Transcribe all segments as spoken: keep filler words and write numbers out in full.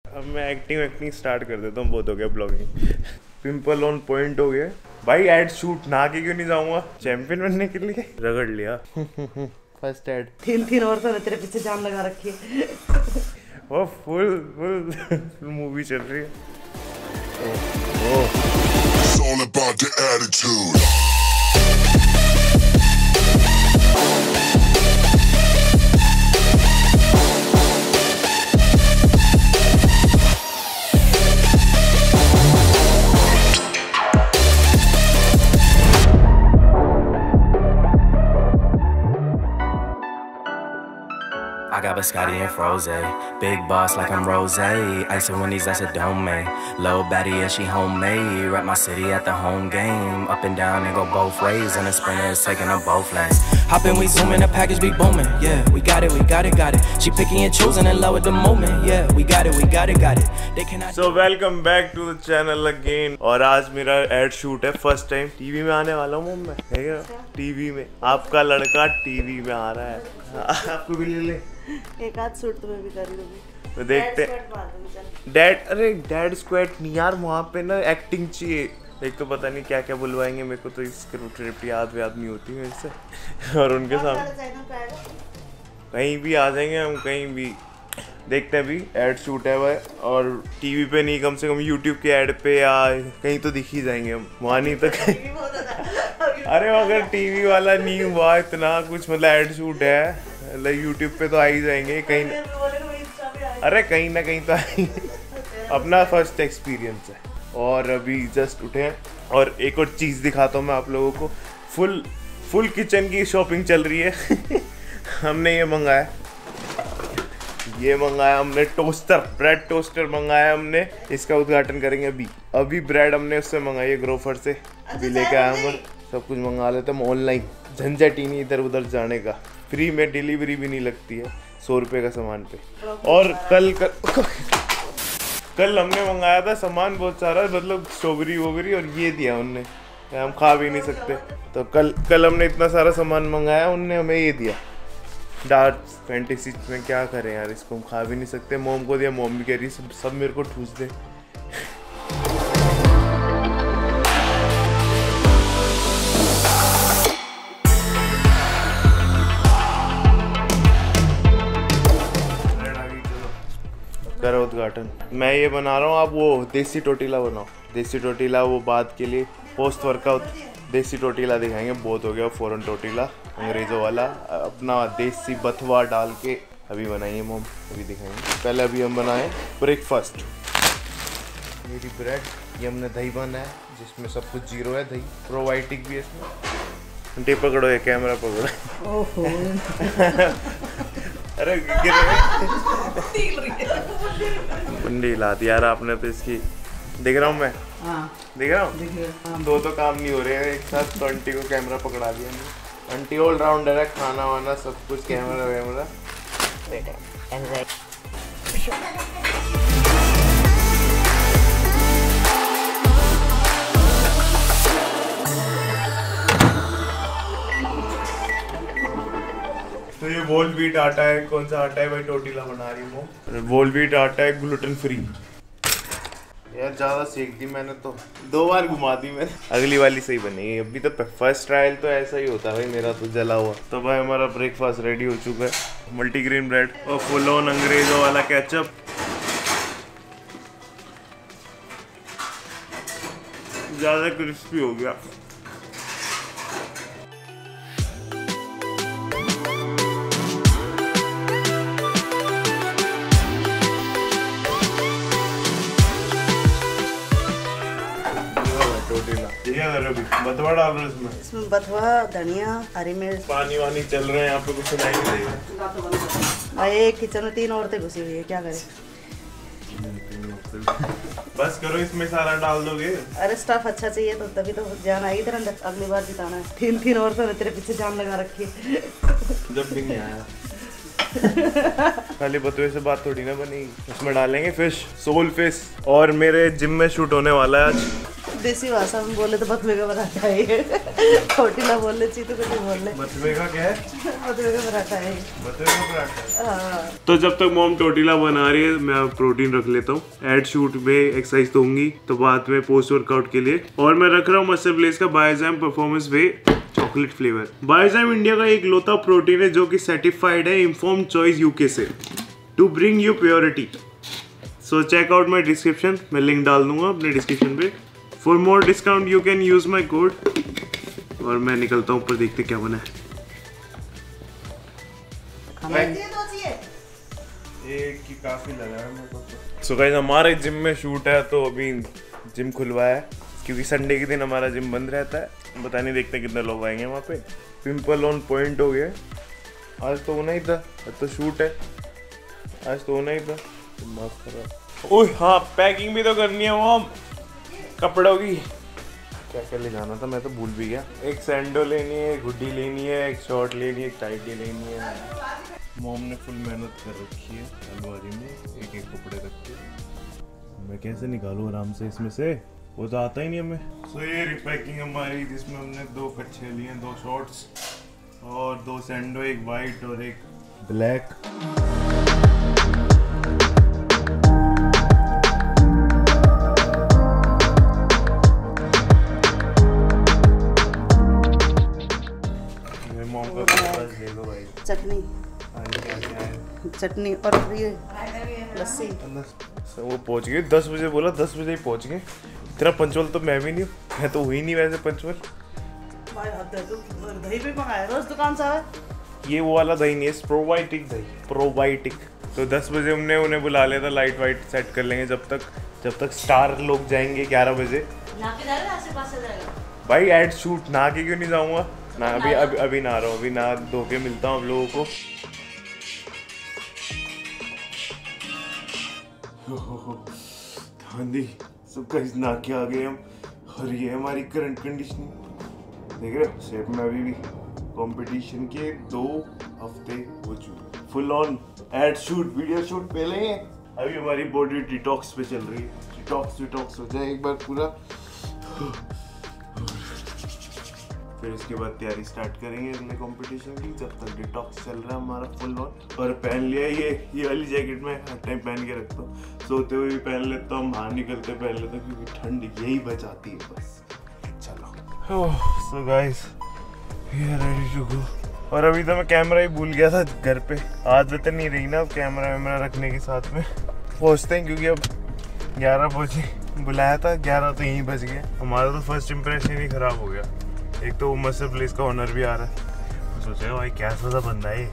अब मैं acting acting start कर देता हूँ, बहुत हो गया ब्लॉगिंग। पिंपल ऑन पॉइंट हो गया भाई। एड शूट नहा के क्यों नहीं जाऊंगा चैंपियन बनने के लिए? रगड़ लिया। First aid. तीन तीन औरतों ने तेरे पीछे जान लगा रखी है। वो फुल फुल मूवी चल रही है। ओ, ओ। It's all about the attitude. I got biscotti and froze, big boss like I'm Rose. Ice and Winnie's, that's a domain. Low baddie, yeah, she homemade. Rep my city at the home game. Up and down and go both ways. And the sprinter is taking up both lanes. Hop in, we zooming, the package be booming. Yeah, we got it, we got it, got it. She picky and choosing in love with the moment. Yeah, we got it, we got it, got it. They cannot. So welcome back to the channel again. और आज मेरा ad shoot है, first time TV में आने वाला हूँ मैं। है क्या? टीवी में आपका लड़का टीवी में आ रहा है। आपको भी ले ले एक आध सूट तुम्हें भी कर दूंगी। तो देखते डैड। अरे डैड स्क्वाड नहीं यार, वहाँ पे ना एक्टिंग चाहिए। एक तो पता नहीं क्या क्या बुलवाएंगे, मेरे को तो स्क्रिप्ट रिप्ट याद याद नहीं होती मेरे से। और उनके सामने कहीं भी आ जाएंगे हम, कहीं भी देखते हैं। अभी एड शूट है वह, और टीवी पे नहीं, कम से कम यूट्यूब के एड पे या कहीं तो दिख ही जाएंगे हम, वहाँ नहीं तो कहीं। अरे अगर टीवी वाला नहीं हुआ इतना कुछ, मतलब एड शूट है, मतलब यूट्यूब पे तो आ ही जाएंगे कहीं न, अरे कहीं ना कहीं तो आएंगे। अपना फर्स्ट एक्सपीरियंस है। और अभी जस्ट उठे हैं, और एक और चीज़ दिखाता हूँ मैं आप लोगों को। फुल फुल किचन की शॉपिंग चल रही है। हमने ये मंगाया, ये मंगाया हमने टोस्टर, ब्रेड टोस्टर मंगाया हमने। इसका उद्घाटन करेंगे अभी। अभी ब्रेड हमने उससे मंगाई है, ग्रोफर से। अभी लेके आया हम, सब कुछ मंगा लेते हम ऑनलाइन, झंझट ही नहीं इधर उधर जाने का। फ्री में डिलीवरी भी नहीं लगती है सौ रुपये का सामान पे। और कल कल कल हमने मंगाया था सामान बहुत सारा, मतलब स्ट्रॉबेरी वोबेरी, और ये दिया उनने, हम खा भी नहीं सकते। तो कल कल हमने इतना सारा सामान मंगाया, उनने हमें ये दिया डार्क फैंटेसी में। क्या करें यार, इसको हम खा भी नहीं सकते। मोम को दिया, मोम भी कह रही सब सब मेरे को ठूस दे। करो उद्घाटन। मैं ये बना रहा हूँ, आप वो देसी टोटीला बनाओ। देसी टोटीला वो बात के लिए, पोस्ट वर्कआउट देसी टोटीला दिखाएंगे। बहुत हो गया फौरन टोटीला अंग्रेज़ों वाला, अपना देसी बथवा डाल के अभी बनाइए मोम, अभी दिखाएंगे। पहले अभी हम बनाए ब्रेकफास्ट। मेरी ब्रेड, ये हमने दही बनाया जिसमें सब कुछ जीरो है, दही प्रोबायोटिक भी है इसमें। टेप पकड़ो, ये कैमरा पकड़ो। ओहो। अरे गिर बंडी ला दी यार आपने तो इसकी। देख रहा हूँ मैं, हाँ। देख रहा हूँ, दो तो काम नहीं हो रहे हैं एक साथ। तो आंटी को कैमरा पकड़ा दिया मैंने। आंटी ऑल राउंडर है, खाना वाना सब कुछ, कैमरा वैमरा। तो ये वोल व्हीट आटा है। कौन सा आटा है भाई? टोटीला बना रही हूँ। वोल व्हीट आटा है, ग्लूटेन फ्री। यार ज़्यादा सेक दी मैंने, तो दो बार घुमा दी मैंने। अगली वाली सही बनेगी। अभी तो फर्स्ट ट्रायल तो ऐसा ही होता है भाई, मेरा तो जला हुआ। तो भाई हमारा ब्रेकफास्ट रेडी हो चुका है। मल्टीग्रेन ब्रेड और फुल ऑन अंग्रेज़ों वाला केचप। ज़्यादा क्रिस्पी हो गया। बथवा डाल रहे इसमें इसमें बथवा, धनिया, हरी मिर्च। पानी वानी चल रहे हैं यहाँ पे, कुछ सुनाई नहीं देगा भाई। एक किचन में तीन औरतें घुसी हुई है, क्या करें? बस करो, इसमें सारा डाल दोगे। अरे स्टाफ अच्छा चाहिए तो तभी तो जान आएगी तेरा, अगली बार जिताना है। तीन तीन औरतों ने तेरे पीछे जान लगा रखी है। जब भी नहीं आया। खाली बतुए से बात थोड़ी ना बनेगी। उसमें डालेंगे फिश, सोल फिश। और मेरे जिम में शूट होने वाला है आज। देसी भाषा में बोले तो बथुए का पराठा है। टोटीला बोलने चाहिए तो कुछ नहीं बोलने। बथुए का क्या है? बथुए का पराठा है। बथुए का पराठा। हाँ। तो जब तक मॉम टोटीला बना रही है मैं प्रोटीन रख लेता हूँ। एड शूट में एक्सरसाइज तो होंगी तो बाद में पोस्ट वर्कआउट के लिए। और मैं रख रहा हूँ मसल ब्लेज का Biozyme performance whey chocolate flavour. Biozyme India का एक लौता प्रोटीन है जो कि सर्टिफाइड है इन्फॉर्म्ड चॉइस यूके से to bring you purity. So check out my description, मैं लिंक डाल दूंगा अपने डिस्क्रिप्शन पे। For more discount you can use my code. और मैं निकलता हूँ ऊपर, देखते क्या बना है। एक की काफी लगा है मेरे को। सो गाइस हमारे जिम में शूट है तो अभी जिम खुलवाया है क्योंकि संडे के दिन हमारा जिम बंद रहता है। पता नहीं, देखते कितने लोग आएंगे वहाँ पे। पिंपल ऑन पॉइंट हो गया। आज तो होना ही था, आज तो शूट है, आज तो होना ही था। माफ करो। ओह हाँ, पैकिंग भी तो करनी है वो कपड़ों की। क्या क्या ले जाना था मैं तो भूल भी गया। एक सैंडो लेनी है, एक हुडी लेनी है, एक शॉर्ट लेनी है, एक टाइटी लेनी है। मॉम ने फुल मेहनत कर रखी है अलमारी में, एक एक कपड़े रख के। मैं कैसे निकालूँ आराम से इसमें से, वो तो आता ही नहीं हमें। सो ये रिपैकिंग हमारी, जिसमें हमने दो कच्छे लिए, दो शॉर्ट्स और दो सैंडो, एक वाइट और एक ब्लैक। चटनी चटनी और ये लस्सी। वो पहुंच गए दस बजे, बोला दस बजे ही पहुंच गए। इतना पंचुअल तो मैं भी नहीं हूँ, मैं तो हुई नहीं वैसे पंचुअल। दही भी मंगाया रोज दुकान से है। ये वो वाला दही नहीं है, प्रोबायोटिक दही, प्रोबायोटिक। तो दस बजे हमने उन्हें बुला लिया था, लाइट वाइट सेट कर लेंगे जब तक जब तक स्टार लोग जाएंगे ग्यारह बजे। भाई एड शूट ना के क्यों नहीं जाऊँगा ना, अभी अभी अभी ना रहा हूँ, अभी ना धो के मिलता हूँ आप लोगों को। गांधी सबका इस ना के आ गए हम। और ये हमारी करंट कंडीशनिंग देख रहे हो, शेप में अभी भी। कंपटीशन के दो हफ्ते हो चुके, full on ad shoot, video shoot पहले हैं। अभी हमारी बॉडी डिटॉक्स पे चल रही है। डिटॉक्स डिटॉक्स हो जाए एक बार पूरा, फिर इसके बाद तैयारी स्टार्ट करेंगे अगले कंपटीशन की। जब तक डिटॉक्स चल रहा है हमारा फुल ऑन। और पहन लिया ये ये वाली जैकेट में हर टाइम पहन के रखता हूँ, सोते हुए भी पहन लेता हूँ, बाहर निकलते पहन लेता हूँ, क्योंकि ठंड यही बचाती है बस। चलो so guys we are ready to go. और अभी तो मैं कैमरा ही भूल गया था घर पे। आदत नहीं रही ना कैमरा वैमरा रखने के साथ में। पहुँचते हैं क्योंकि अब ग्यारह बजे बुलाया था, ग्यारह तो यहीं बज गए। हमारा तो फर्स्ट इम्प्रेशन ही खराब हो गया। एक तो वो मसल प्लेस का ऑनर भी आ रहा है, सोचेगा भाई कैसा सा बंदा है।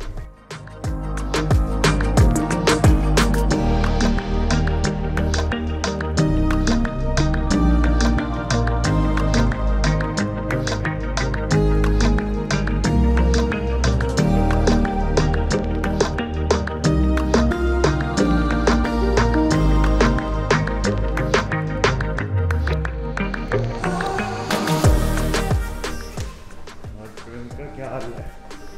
क्या हाल है?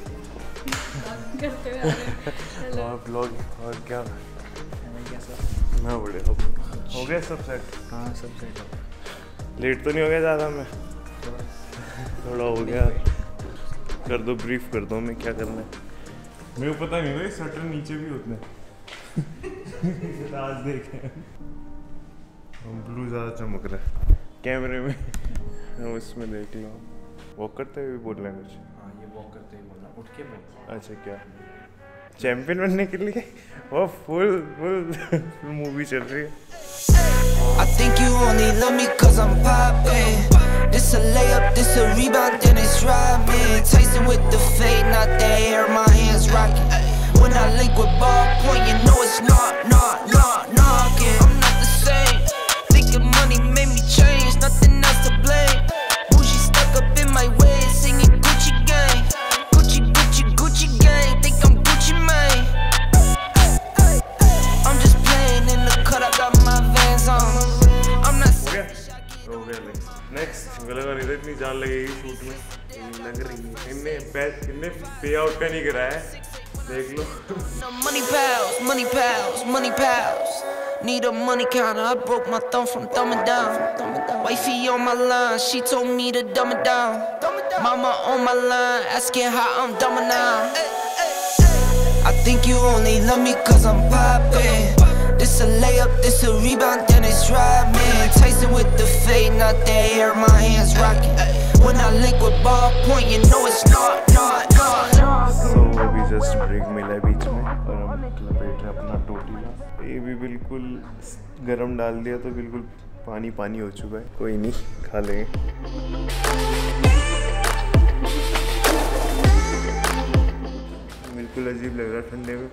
और ब्लॉग और क्या? मैं बड़े हो हो गया सब सेट? हाँ सब सेट हो। लेट तो नहीं हो गया ज़्यादा? मैं थोड़ा हो गया। कर दो, ब्रीफ कर दो मैं क्या करना है। मेरे को पता नहीं भाई, शटर नीचे भी होते हैं। आज देखें ब्लू ज़्यादा चमक रहा है कैमरे में। उसमें देख लो, वॉक करते हुए भी बोल रहे हैं कुछ। हाँ ये वॉक करते ही बोलना, उठ के बोल। अच्छा क्या चैंपियन बनने के लिए? वो फुल फुल मूवी चल रही है। I think you only love me cause I'm poppin'. This a layup, this a rebound, then it's robbing. Tyson with the fade, not the hair, my hands rockin'. When I link with ballpoint, you know it's not, not, not, knockin'. I'm not the same. Thinking money made me change, nothing else to blame. Bougie stuck up in my way, singing Gucci gang. Gucci, Gucci, Gucci gang, think I'm Gucci Mane. I'm just playing in the cut, I got my Vans on. I'm not हो गया हो गया next. लगा नहीं था इतनी जान लगेगी शूट में, लग रही है। इनने पे इनने पे आउट का नहीं कराया है, देख लो। Money pals, money pals, money pals. Need a money counter. I broke my thumb from thumbing down. Wifey on my line, she told me to dumb it down. Mama on my line, asking how I'm dumbing now. I think you only love me cause I'm poppin'. This a layup, this a rebound, then it's Rodman. Tyson with the fade, not the hair, my hands rockin'. When I link with ballpoint, you know it's not, not, not. So अभी just break मिला है बीच में और हम लपेट रहे अपना टोटीला। ये भी बिल्कुल गरम डाल दिया तो बिल्कुल पानी पानी हो चुका है। कोई नहीं, खा लेंगे। बिल्कुल अजीब लग रहा है ठंडे में।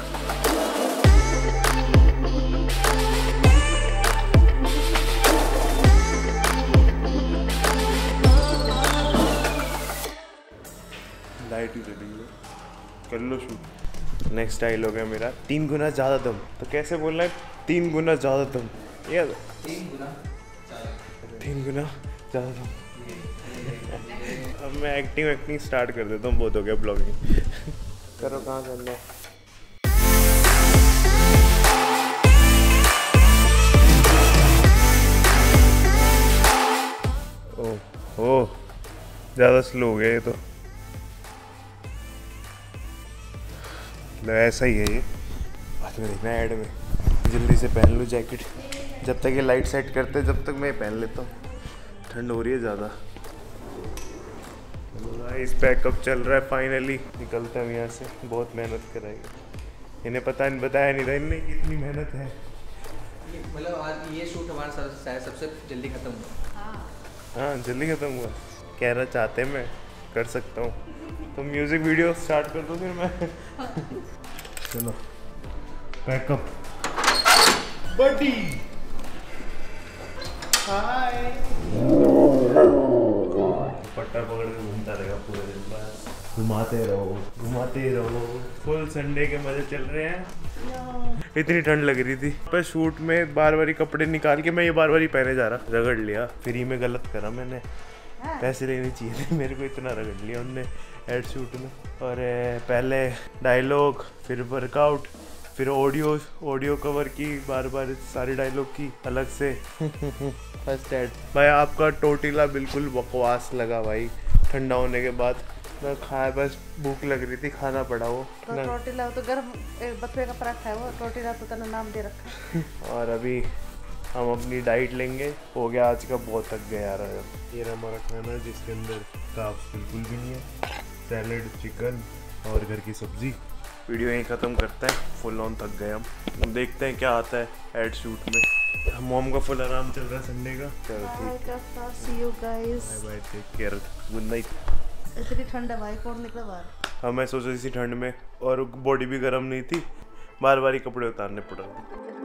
लाइट ही चली गई, कर लो शूट। नेक्स्ट डायलॉग है मेरा, तीन गुना ज़्यादा दम। तो कैसे बोलना है? तीन गुना ज़्यादा दम। यार तीन गुना तीन गुना ज़्यादा दम। अब मैं एक्टिंग एक्टिंग स्टार्ट कर देता हूँ, बहुत हो गया ब्लॉगिंग। करो, कहाँ करना है? ओह ओह ज़्यादा स्लो हो गया ये तो। ऐसा ही है ये, बाद में देखना ऐड में। जल्दी से पहन लूँ जैकेट, जब तक ये लाइट सेट करते जब तक मैं पहन लेता हूँ। ठंड हो रही है ज़्यादा। इस पैकअप चल रहा है, फाइनली निकलते हैं यहाँ से। बहुत मेहनत कराई, इन्हें पता नहीं, बताया नहीं था इन्हें कितनी मेहनत है। मतलब आज ये शूट हमारा शायद सबसे जल्दी खत्म हुआ। हाँ जल्दी खत्म हुआ। कहना चाहते मैं कर सकता हूँ। तो म्यूजिक वीडियो स्टार्ट कर दो फिर मैं। चलो पैकअप बडी। हाय। पट्टा पकड़ के घूमता रहेगा पूरे दिन, बस घुमाते रहो घुमाते रहो। फुल संडे के मजे चल रहे हैं। इतनी ठंड लग रही थी पर शूट में बार बारी कपड़े निकाल के मैं ये बार बारी पहने जा रहा। रगड़ लिया, फ्री में गलत करा मैंने। पैसे लेने चाहिए थे मेरे को, इतना रगड़ लिया उनने एड शूट में। और पहले डायलॉग, फिर वर्कआउट, फिर ऑडियो ऑडियो कवर की बार बार सारी डायलॉग की अलग से। फर्स्ट एड भाई आपका टोटीला बिल्कुल बकवास लगा भाई। ठंडा होने के बाद मैं खाया, बस भूख लग रही थी, खाना पड़ा वो। तो टोटीला तो गर्म बथुए का पराठा है वो, टोटीला तो तेरा नाम दे रखा। और अभी हम अपनी डाइट लेंगे। हो गया आज का, बहुत थक गया यार। ये रहा हमारा खाना जिसके अंदर कार्ब्स बिल्कुल भी नहीं है। सैलेड, चिकन और घर की सब्जी। वीडियो यहीं ख़त्म करते हैं, फुल ऑन थक गए हम। देखते हैं क्या आता है एड शूट में। मॉम का फुल आराम चल रहा है संडे का। चलो ठीक, see you guys, bye bye, take care, good night. इतनी ठंड है भाई, कौन निकला बाहर? हाँ मैं सोचा इसी ठंड में, और बॉडी भी गर्म नहीं थी, बार बार कपड़े उतारने पड़ रहे थे।